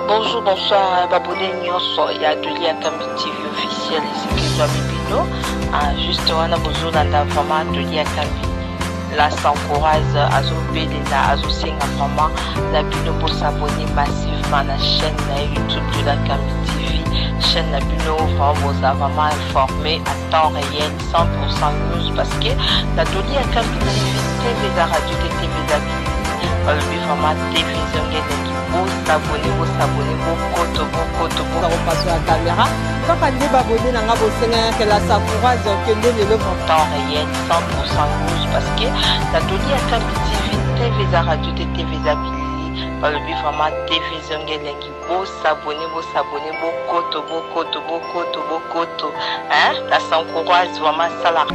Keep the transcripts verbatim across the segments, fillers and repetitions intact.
Bonjour, bonsoir, Babone Nyonso, il y a Doli Akambi T V officiel, ici qui doit Bibino. Juste, on a besoin d'un vraiment Doli Akambi. Là, s'encourage à Zobé, à Zosenga vraiment, la Bino pour s'abonner massivement à la chaîne YouTube de l'Akambi T V. Chaîne la Bino, vraiment, vous a vraiment informé à temps réel, cent pour cent news, parce que la Doli Akambi T V, la radio de T V d'Abili, le vraiment télévision qui vous s'abonnez, vous s'abonnez, vous coto, vous coto, vous repassez la caméra. Quand on est abonné, on a besoin que la s'encourage, que le temps réel, cent pour cent news, parce que la Doli Akambi T V, T V la radio de T V d'Abili, par le but vraiment télévision qui vous s'abonnez, vous s'abonnez, vous coto, vous coto, vous coto, vous coto, hein, la s'encourage vraiment ça la.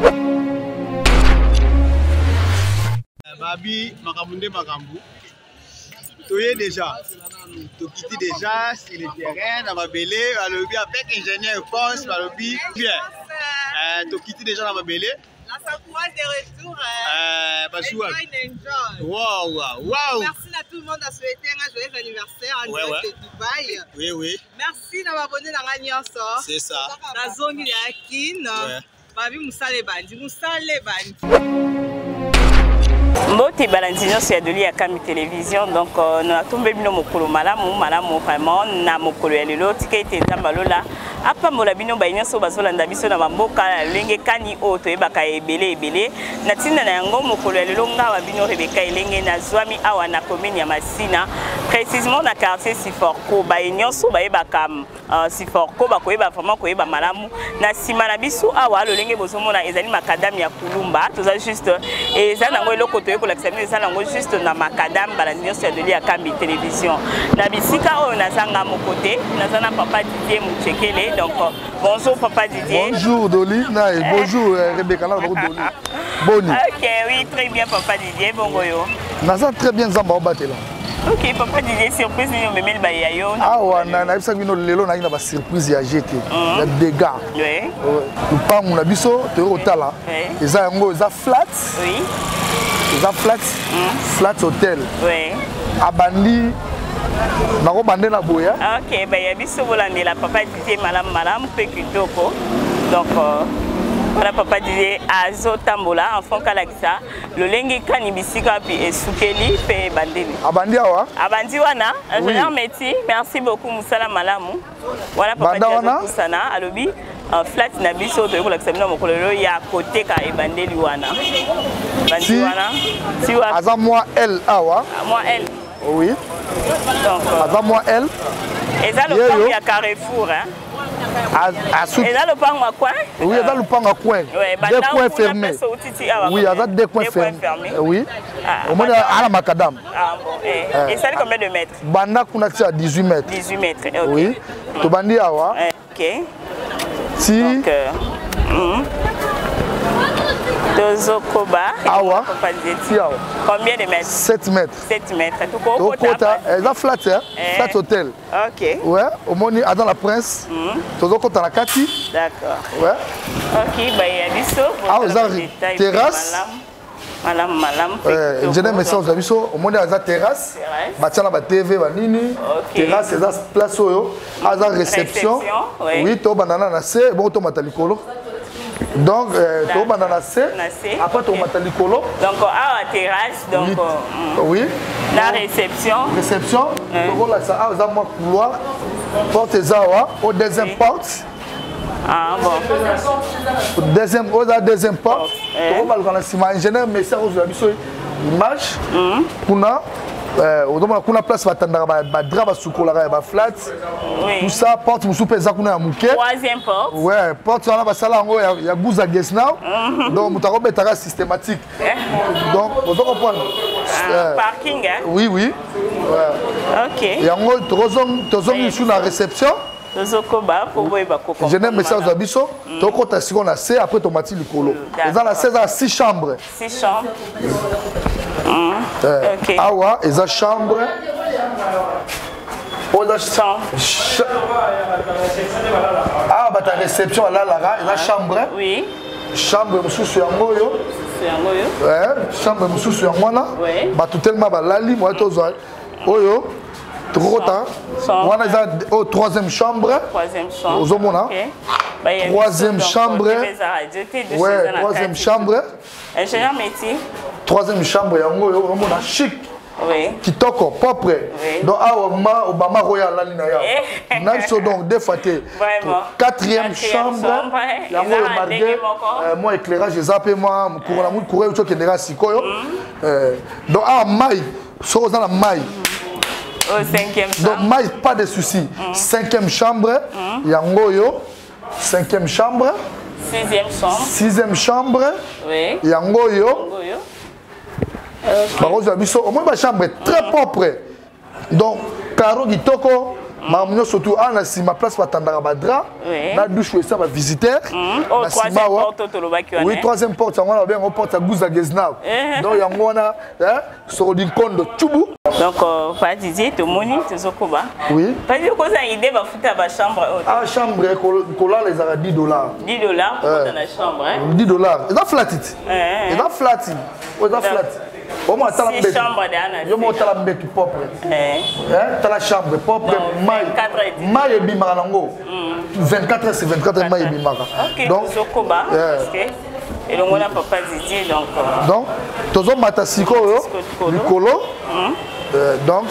Babi, Makamundé Makambu. Tu es déjà. Tu quittes déjà sur le terrain, dans ma belé, avec ingénieur France, bien. Tu quittes déjà dans ma belé. La s'encourage de retour. Euh, enjoy, enjoy. Wow, wow, wow. Merci à tout le monde à souhaiter un joyeux anniversaire en ouais, direct ouais. de Dubaï. Oui, oui. Merci d'avoir abonné dans la Nyonso. C'est ça. La zone de Yakin. Ouais. Babi Moussale Bandi. Moussale Bandi. Moti Balandino c'est de l'I A K M I télévision donc nous avons tombé bino mokolo malamu malamu vraiment na mokolo ya lelo tikete tambalola apa mola bino ba nyonso bazolanda biso na mboka lenge kani o to ebaka ebele ebele na tinda na yango mokolo ya lelo ngawa bino Rebeka elenge na zwami awa na commune ya Masina précisément na quartier Siforko ba nyonso ba ebaka Siforko ba ko eba vraiment ko eba malamu na sima na biso awa lolenge bozomona ezali makadam ya kulumba toza juste eza nango eloko to pour l'accepter ça langue juste na makadam balandino c'est de l'I A K M I télévision na bisika o na zanga mon côté na zana papa Didier Mouchekele donc bonjour papa Didier. Bonjour Doli, na bonjour Rebeka na Doli. Boni. OK, oui, très bien papa Didier, bongoyo. Na ça très bien zamba obatela. OK, papa Didier, surprise ni memel ba yayo. Ah wa na na bisa bino lelo na ina ba surprise ya jeté. Ya dégâts. Oui. Lupangu na biso to otala. Eza yango eza flat. Oui. Eza flat. Flat hotel. Oui. Abandi nako bande na boya. OK, ba ya biso bolandela papa Didier malam malam pe kitoko. Donc voilà papa Didier azo tambola enfant kalakisa lolengi kani bisika pi esukeli pe bandeli. Abandi awa? Abandi wana, ingénieur Meti, merci beaucoup Moussala malamu. Voilà papa Didier kusana alobi flat na biso to yokola kisamina mokolelo ya côté ka ebandeli wana. Bandi wana. Si wa aza moi L awa. Moi L. Oui. Donc aza moi L. Et ça le pan ya Carrefour hein. Et là le pan à coin? Oui, dans le pan à coin. Deux coins fermés. Oui, il y a deux coins fermés. Oui. Au moins à la macadam. Ah bon. Et ça est combien de mètres? Banda kunakti à dix-huit mètres. dix-huit mètres. Oui. To bandi awa. OK. Si. Donc Dozokoba. Awa. Si awa. Combien de mètres? sept mètres. sept mètres. Tout au kota. Elle a flat hein. Flat hotel. OK. Ouais, au moni dans la Prince. Tozo kota na kati. D'accord. Ouais. OK, bah il y a biso. Ah, vous avez terrasse. Malam malam. Euh, ingénieur message vous avez biso au moni dans terrasse. Batiana ba T V ba nini. Terrasse eza place oyo. Aza réception. Oui, to banana na C, bon to matalikolo. Donc, euh, tu vas dans la C, après tu vas dans l'icolo. Donc, à la terrasse, donc. Oui. Euh, la réception. Réception. Donc, là, ça a un couloir. Porte Zawa, au deuxième porte. Ah bon. Deuxième, au deuxième porte. Tu vas dans la ciment. Ingénieur, mais ça, vous avez vu image. Kuna. On a place pour attendre la drap sous la flat. Tout ça, porte sous pesa kuna muke. Troisième porte. Ouais, porte sur la sala ngo ya guza guest now. Donc mutako betara systématique. Donc vous comprenez. Parking hein. Oui oui. Ouais. OK. Yango tozong tozong sur la réception. Tozokoba pour boyeba koko. Je n'aime message à biso. Toko ta siko na C après tomati likolo. Dans la seize à six chambres. six chambres. Mmh. Euh, okay. Awa, et la chambre. Oh, la chambre. Ch ah, bah, ta réception là, là, et la chambre. Oui. Chambre, sous sur un moyo. Ouais, chambre, sous sur un mois là. Oui. Bah, tout tellement, bah, la ligne, moi, tout ça. Oyo. Trota. On a la troisième chambre. Troisième chambre. Aux hommes, troisième chambre. Ouais, troisième chambre. Ingénieur métier. Troisième chambre, on a chic. Oui. Kitoko, propre. Oui. Donc, Obama, Obama Royal, la ligne. Nous donc deux fois. Quatrième chambre. Il y a moi marqué. Moi éclairage, j'ai zappé moi. Pour la moule courir, tu qui est sikoyo. Donc, ah maille, sur la maille. Au cinquième chambre. Donc, maille, pas de souci. Cinquième chambre. Il y a Ngoyo. Cinquième chambre. Sixième chambre. Sixième chambre. Oui. Il y a Ngoyo. Ngoyo. Okay. Au moins, ma chambre est très propre. Donc, Caro Gitoko, ma surtout en la ma place pour attendre à Badra. La douche, ça va visiter. Oh, troisième porte, oui, troisième porte, on va bien on porte à Gouza Geznao. Donc, il y a Mona, sur le compte de Tchoubou. Donc, pas Didier, tu moni, tu Zokoba. Oui. Pas dire que ça a idée, va foutre à ma chambre. Ah, chambre, cola les a dix dollars. dix dollars pour dans la chambre. dix dollars. Il a flatit. Il a flatit. Il a flatit. Au moins, tu as la chambre. Je monte la chambre propre. Tu as la chambre propre. Maï et Bimarango. vingt-quatre heures, c'est vingt-quatre heures, Maï et Bimara. Donc, Zokoba. Et le mona papa Didier, donc. Donc, tu as mata siko, Nicolo. Donc,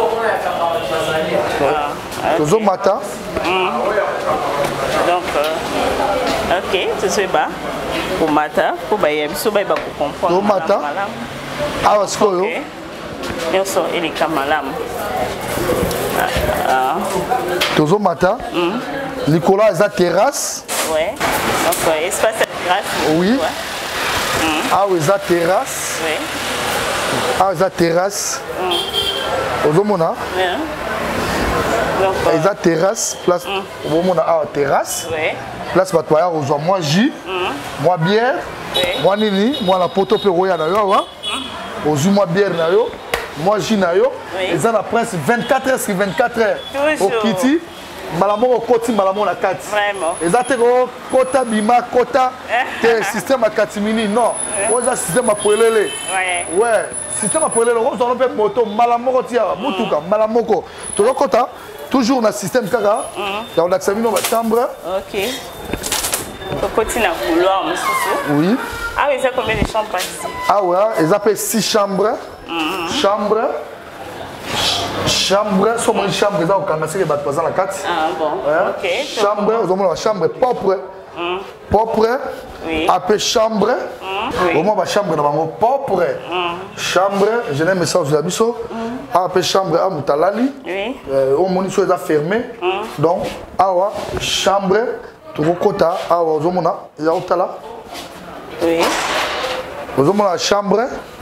tu as mata. Donc, ok, tu sais pas. Pour mata, pour bailler, pour bailler, pour comprendre. Pour mata. Ah, est-ce que vous avez les camarades. Toujours matin. Nicolas, il y a terrasse. Oui. Donc, espace à terrasse. Oui. Ah, il y a terrasse. Oui. Ah, il y a terrasse. Vous avez il y a terrasse. Place. Vous avez terrasse. Oui. Place, vous avez moi jus, moi bière. Moi nini, moi la poto pe roya na yo wa. Ozu moi bière na yo, moi jus na yo. Et ça la presse vingt-quatre heures sur vingt-quatre heures. Au kiti, malamo au koti, malamo la kati. Vraiment. Et ça te ko kota bima kota te système à katimini non. On a système à poelele. Ouais. Ouais, système à poelele, on a un moto malamo kotia, mutuka malamo ko. To lo kota toujours na système kaka. Dans l'examen de chambre. OK. Au côté na couloir, monsieur. Oui. Ah oui, c'est combien de chambres ici? Ah ouais, ils appellent six chambres. Mm-hmm. Chambre. Chambre, sur une chambre, ils ont commencé les bâtiments dans la carte. Ah bon. Ouais. OK. Chambre, vous avez la chambre propre. Mm. Propre. Oui. Appelé chambre. Mm. Oui. Au moins la chambre dans le propre. Mm. Chambre, je n'aime pas ça aux habitants. Appelé chambre à Moutalali. Oui. Au moins ils sont fermés. Donc, ah ouais, chambre. Tu vois, ah, vous avez il y a autre là. Oui. Vous avez la chambre.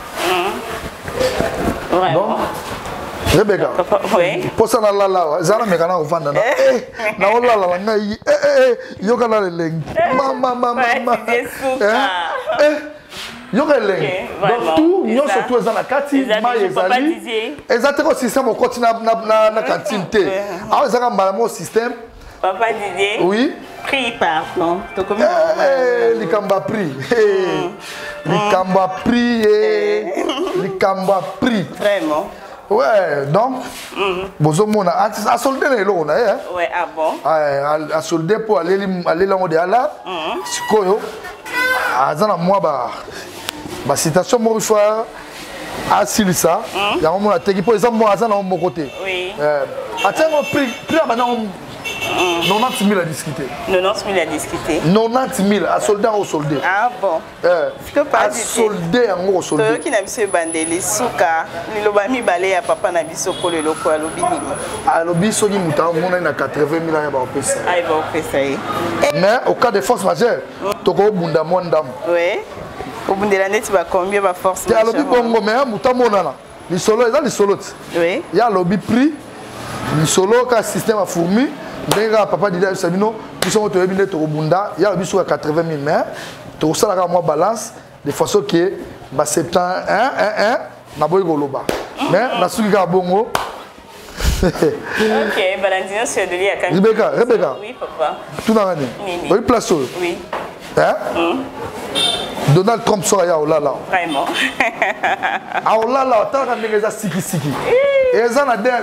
Ouais. Donc, Rebecca. Oui. Pour ça, là, là, là, Zara me kana ufanda na. Eh, na ola la na yi. Eh, eh, eh, yoga na leng. Mama, mama, mama. Eh, eh. Yoga leng. Donc tout, nous surtout dans la cantine, ma ezali. Exactement le système au continent na na cantine té. Ah, ça comme mon système. Papa Didier. Oui. Prix pardon. Tu comment? Eh, les camba prix. Les camba prix. Les camba prix. Vraiment. Ouais, donc, vous avez à solder les lots. Ouais, ah bon? À solder pour aller là où il y a là. C'est quoi? À Zana, moi, bah, citation, moi, il faut assurer ça. Il y a un moment, il faut exemple, moi, à Zana, mon côté. Oui. Attends, prix, prix, maintenant, quatre-vingt-dix mille à discuter. quatre-vingt-dix mille à discuter. quatre-vingt-dix mille à solder au solder. Ah bon? À solder en gros solder. Toi qui n'as pas bandeli souka, ni lobami balé à papa n'a pas soko le loko à l'obi ni. À l'obi soki muta on a quatre-vingt mille à ba pesa. Ah il va pesa. Mais au cas de force majeure, toko bunda mondam. Oui. Au bundela net va combien va force majeure. À l'obi bongo mais muta monana. Ni solo eza ni solo. Oui. Il y a l'obi prix. Ni solo ka système à fourmi. Benga papa Didier Sabino, nous sommes au Binde Torobunda, il y a le biso à quatre-vingt mille mais tu as la moi balance de façon que bah septembre un un un na boy goloba. Mais na suki ka bongo. OK, Balandino c'est de l'I A K. Rebecca, Rebecca. Oui papa. Tout dans l'année. Oui, place. Oui. Hein? Donald Trump sera là là là. Vraiment. Ah là là, tant que les a siki siki. Et ça na donc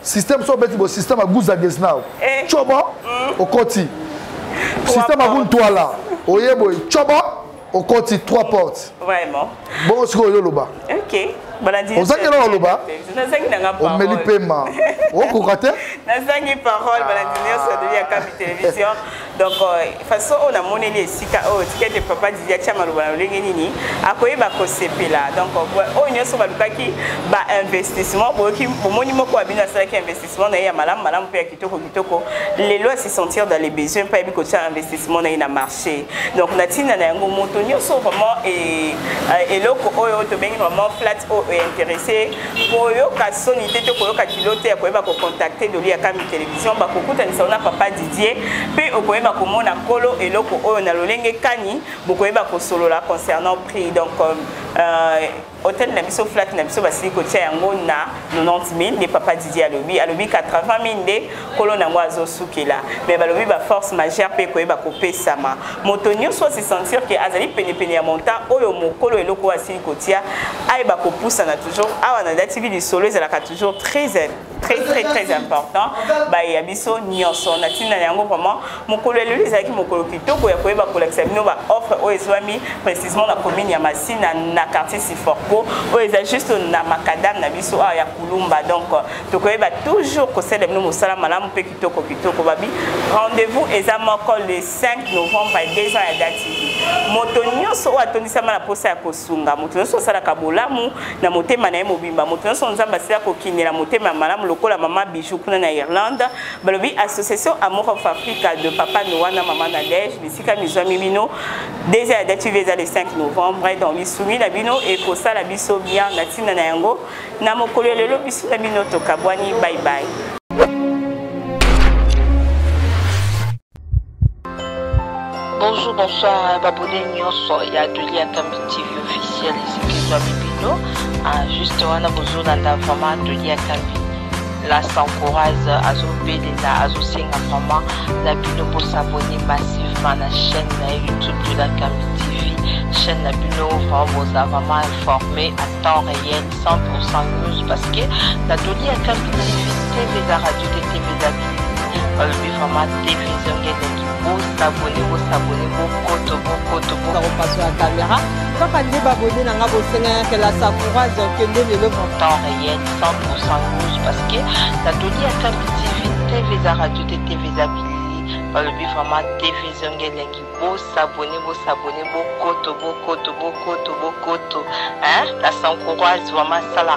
système so beti bo système à Gouza Gesnao. Choba au côté. Système à Guntoala. Oyebo Choba au côté trois portes. Vraiment. Bon c'est quoi le loba. OK. Balandini. On sait que là loba. On met le paiement. On kokate. Na zangi parole balandini sur de la Kambi télévision. Donc façon on a monné les sika oh ticket de papa Didier Chamaloba lengeni ni akoyeba ko sepela. Donc oh nyoso balukaki ba investissement pour qui pour monimo ko abina ça qui investissement na ya malam malam pe kitoko kitoko les lois se sentir dans les besoins pas bi ko cha investissement na ina marché. Donc natina na yango moto nyoso vraiment et et loko oyo to bengi vraiment flat o intéressé pour yo ka sonité to ko ka kilote akoyeba ko contacter de lui à Kambi télévision ba ko kutanisa na papa Didier pe okoyeba komona kolo eloko oyo na lolenge kani bokoyeba ko solola concernant prix. Donc euh hôtel na biso flat na biso basili ko tia yango na quatre-vingt-dix mille les papa Didier alobi alobi quatre-vingt mille de kolo na ngwa zo sukela mais balobi ba force majeure pe koyeba ko pesama moto nyonso se sentir que azali pene pene ya monta oyo mokolo eloko asili ko tia ay ba ko poussa na toujours awa na dati du solo ezala ka toujours très très très très important ba ya biso nyonso na tina yango vraiment mokolo elelo ezalaki mokolo kitoko ya koyeba kolakisa bino ba offre oyo ezwami précisément na commune ya Masina na quartier Siforko oyo eza juste na makadam na biso awa ya Kulumba. Donc tokoyeba toujours kosala bino mosala malamu pe kitoko kitoko babi rendez-vous eza moko le cinq novembre à deux ans ya dati moto nyonso oyo atondisama na posa ya kosunga moto nyonso osalaka bolamu na motema na ye mobimba moto nyonso nzambe asila kokindela motema malamu lokola mama Bijou kuna na Irlande balobi association Amour of Africa de papa Noah na mama Nadège bisika mizwami bino déjà ya date veza le cinq novembre dans bisumi la bino et kosa la biso bien na tina na yango na mokolo lelo biso la bino tokabwani bye bye. Bonjour, bonsoir, Babouné Nyonso, il y a deux liens Kambi T V officiel ici qui sont Bibino. Juste, on a besoin d'un vraiment deux liens Kambi. Là, s'encourage à zopéder, à zosinga vraiment, la bino pour s'abonner massivement à la chaîne YouTube de la Kambi T V. Chaîne la bino, vraiment, vous a vraiment informé à temps réel, cent pour cent news, parce que la deux liens Kambi T V, la radio de T V d'habitude. Le but vraiment T V Zongé vous s'abonnez, vous s'abonnez, vous coto, vous coto, vous repassez la caméra. Quand on dit abonné, on a besoin que la Sakura que le en temps réel, cent pour cent news parce que la donnée à Kambi T V, T V à radio de T V d'habitude. Par le but vraiment T V Zongé vous s'abonnez, vous s'abonnez, vous coto, vous coto, vous coto, vous coto. Hein? La s'encourage vraiment ça.